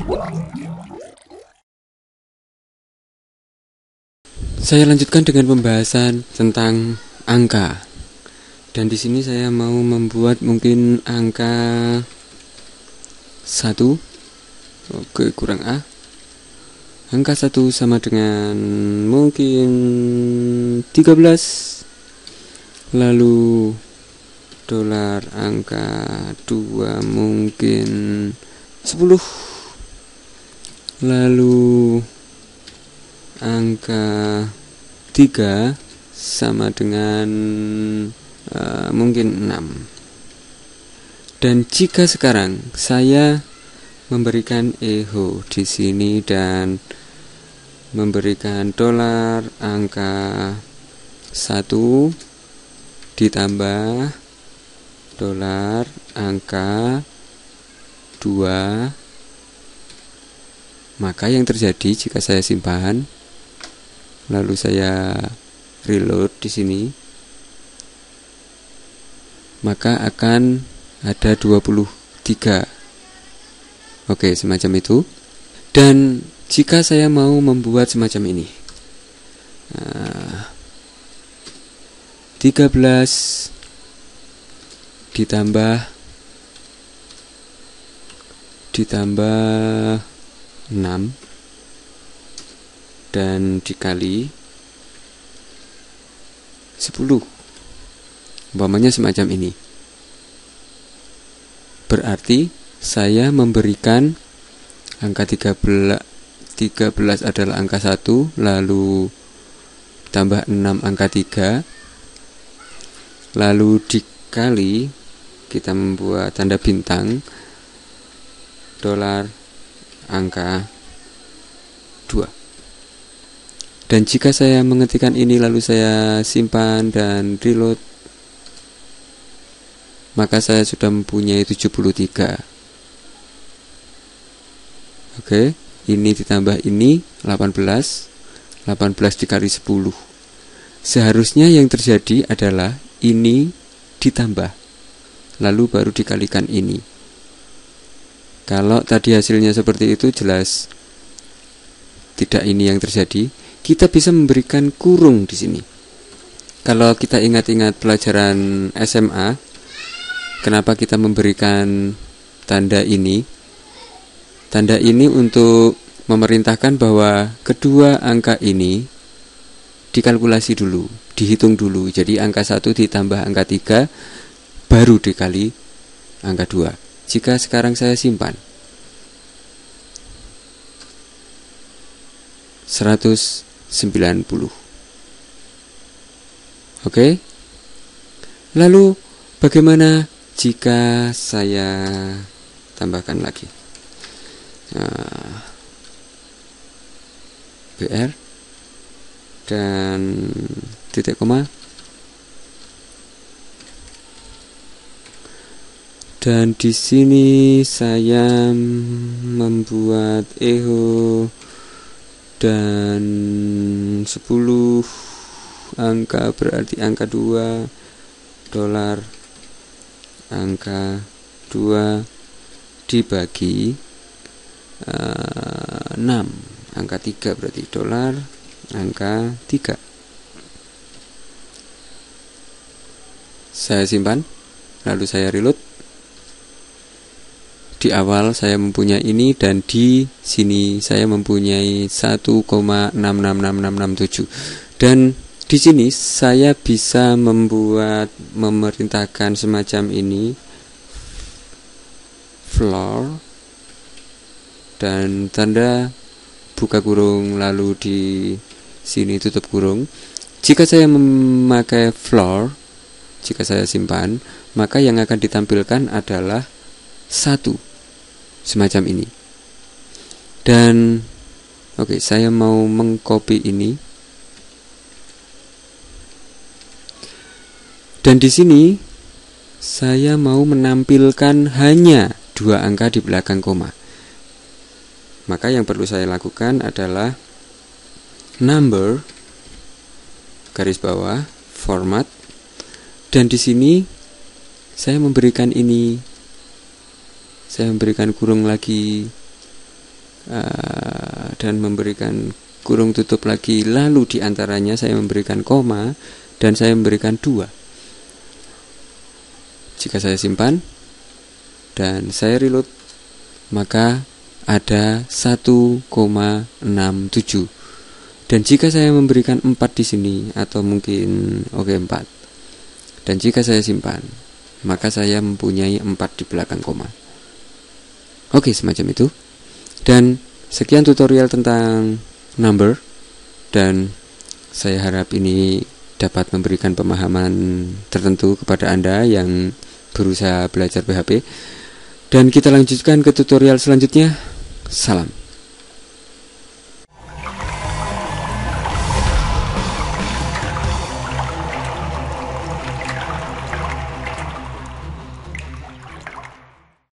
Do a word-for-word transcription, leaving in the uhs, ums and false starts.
Saya lanjutkan dengan pembahasan tentang angka. Dan di sini saya mau membuat mungkin angka satu. Oke, kurang A. Angka satu sama dengan mungkin tiga belas. Lalu dolar angka dua mungkin sepuluh. Lalu angka tiga sama dengan uh, mungkin enam. Dan jika sekarang saya memberikan eho di sini dan memberikan dolar angka satu ditambah dolar angka dua, maka yang terjadi jika saya simpan lalu saya reload di sini, maka akan ada dua puluh tiga. Oke, semacam itu. Dan jika saya mau membuat semacam ini, nah, tiga belas ditambah ditambah enam dan dikali sepuluh, umpamanya semacam ini. Berarti saya memberikan angka tiga belas tiga belas adalah angka satu, lalu tambah enam angka tiga, lalu dikali, kita membuat tanda bintang, dolar angka dua. Dan jika saya mengetikkan ini lalu saya simpan dan reload, maka saya sudah mempunyai tujuh puluh tiga. Oke, ini ditambah ini delapan belas, delapan belas dikali sepuluh. Seharusnya yang terjadi adalah ini ditambah, lalu baru dikalikan ini. Kalau tadi hasilnya seperti itu, jelas tidak ini yang terjadi. Kita bisa memberikan kurung di sini. Kalau kita ingat-ingat pelajaran S M A, kenapa kita memberikan tanda ini? Tanda ini untuk memerintahkan bahwa kedua angka ini dikalkulasi dulu, dihitung dulu. Jadi angka satu ditambah angka tiga baru dikali angka dua. Jika sekarang saya simpan seratus sembilan puluh. Oke. Lalu bagaimana jika saya tambahkan lagi? Nah, B R dan titik koma, dan di sini saya membuat eho dan sepuluh angka berarti angka dua, dolar angka dua dibagi Uh, enam, angka tiga berarti dolar angka tiga. Saya simpan, lalu saya reload. Di awal saya mempunyai ini dan di sini saya mempunyai satu koma enam enam enam enam enam tujuh. Dan di sini saya bisa membuat memerintahkan semacam ini, floor dan tanda buka kurung, lalu di sini tutup kurung. Jika saya memakai floor, jika saya simpan, maka yang akan ditampilkan adalah satu, semacam ini. Dan oke, okay, saya mau mengcopy ini. Dan di sini saya mau menampilkan hanya dua angka di belakang koma. Maka yang perlu saya lakukan adalah number garis bawah format, dan di sini saya memberikan ini, saya memberikan kurung lagi, uh, dan memberikan kurung tutup lagi, lalu diantaranya saya memberikan koma dan saya memberikan dua. Jika saya simpan dan saya reload, maka ada satu koma enam tujuh. Dan jika saya memberikan empat di sini, atau mungkin oke okay, empat, dan jika saya simpan, maka saya mempunyai empat di belakang koma. Oke, okay, semacam itu. Dan sekian tutorial tentang number, dan saya harap ini dapat memberikan pemahaman tertentu kepada Anda yang berusaha belajar P H P. Dan kita lanjutkan ke tutorial selanjutnya. Salam.